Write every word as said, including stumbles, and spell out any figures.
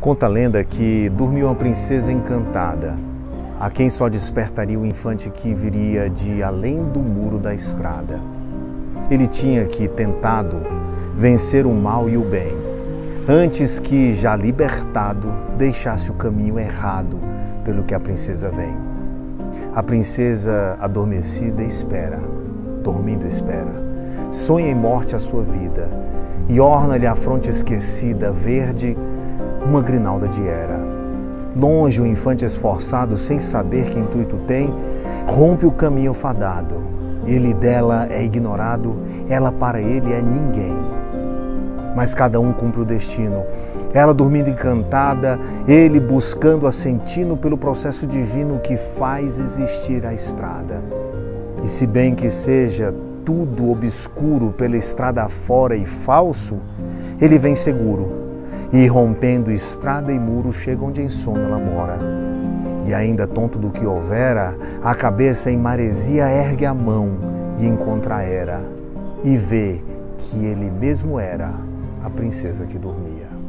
Conta a lenda que dormiu uma princesa encantada, a quem só despertaria o infante que viria de além do muro da estrada. Ele tinha que, tentado, vencer o mal e o bem, antes que, já libertado, deixasse o caminho errado pelo que a princesa vem. A princesa, adormecida, espera, dormindo espera, sonha em morte a sua vida e orna-lhe a fronte esquecida, verde, uma grinalda de era. Longe o infante esforçado, sem saber que intuito tem, rompe o caminho fadado. Ele dela é ignorado, ela para ele é ninguém. Mas cada um cumpre o destino. Ela dormindo encantada, ele buscando assentino pelo processo divino que faz existir a estrada. E se bem que seja tudo obscuro pela estrada afora e falso, ele vem seguro. E rompendo estrada e muro, chega onde em sono ela mora. E ainda tonto do que houvera, a cabeça em maresia ergue a mão e encontra a era, e vê que ele mesmo era a princesa que dormia.